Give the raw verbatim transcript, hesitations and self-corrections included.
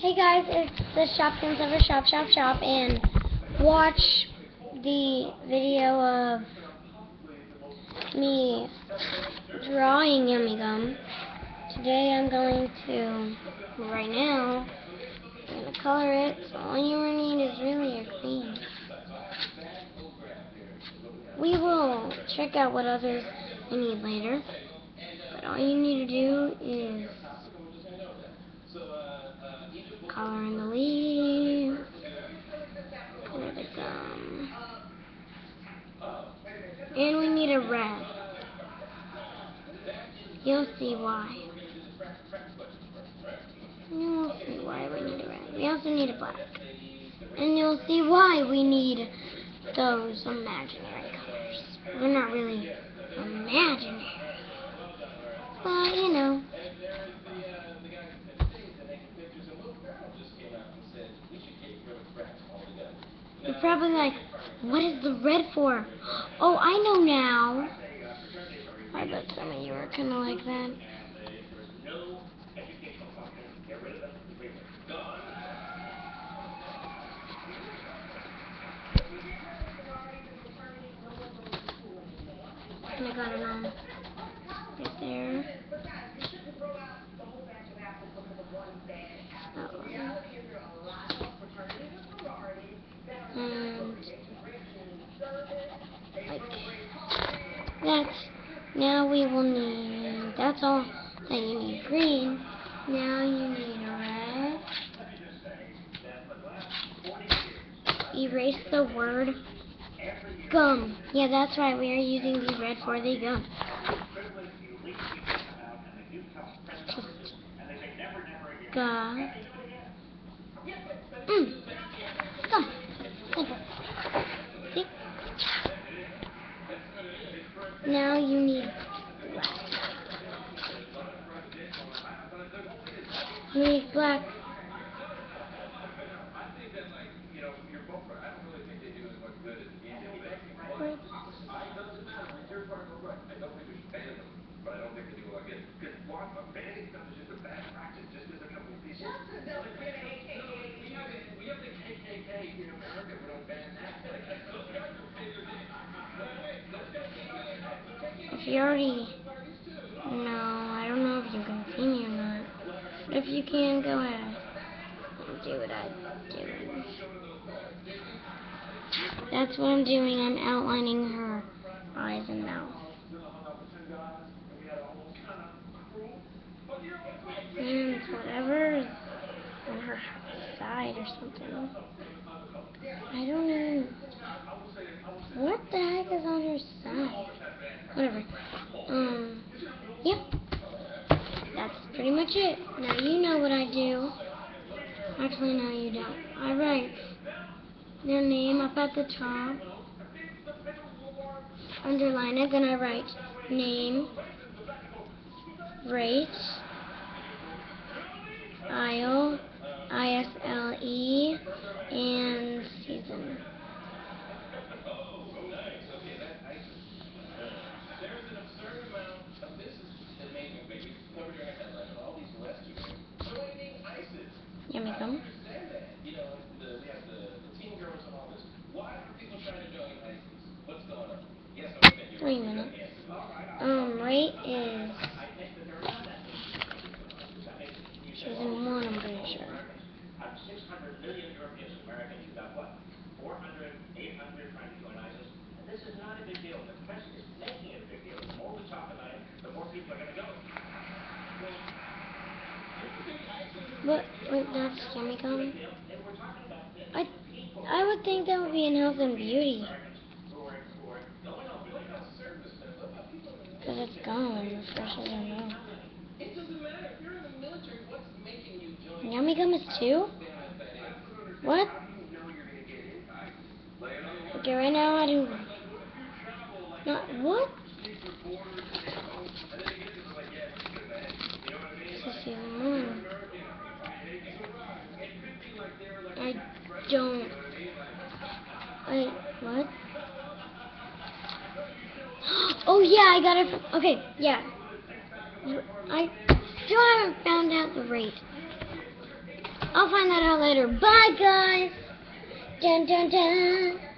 Hey guys, it's the Shopkins Ever Shop Shop Shop, and watch the video of me drawing Yummy Gum. Today I'm going to, right now, I'm going to color it, so all you really need is really your green. We will check out what others I need later, but all you need to do is color in the leaves, color the gum, and we need a red. You'll see why. You'll see why we need a red. We also need a black. And you'll see why we need those imaginary colors. They're not really imaginary, but you know. You're probably like, what is the red for? Oh, I know now. I bet some of you are kind of like that. And I got it on right there. That one. And like that. Now we will need, that's all that you need. Green. Now you need red. Erase the word gum. Yeah, that's right. We are using the red for the gum. Gum. Mm. Gum. Simple. See? Now you need black. You need black. Right. If you already know, I don't know if you can see me or not, but if you can, go ahead and do what I'm doing. That's what I'm doing. I'm outlining her eyes and mouth. And whatever is on her side or something. I don't know. What the heck is on her side? Whatever. Um, yep. That's pretty much it. Now you know what I do. Actually, no, you don't. I write their name up at the top. Underline it. Then I write name, rate, aisle, I S L E, and season. Yummy Gum. Three minutes. Um, rate is season one, I'm pretty sure. six hundred million Europeans and Americans, you got what? four hundred, eight hundred trying to join ISIS. And this is not a big deal. The press is making it a big deal. The more we talk about it, the more people are going to go. But wait, that's Yummy Gum. I I would think that would be in health and beauty. Because it's gum and refreshes your mouth. Yummy Gum is two? What? Okay, right now I do not what? This is season one. I don't I what? Oh yeah, I got it. Okay, yeah. I still haven't found out the rate. I'll find that out later. Bye, guys. Dun dun dun.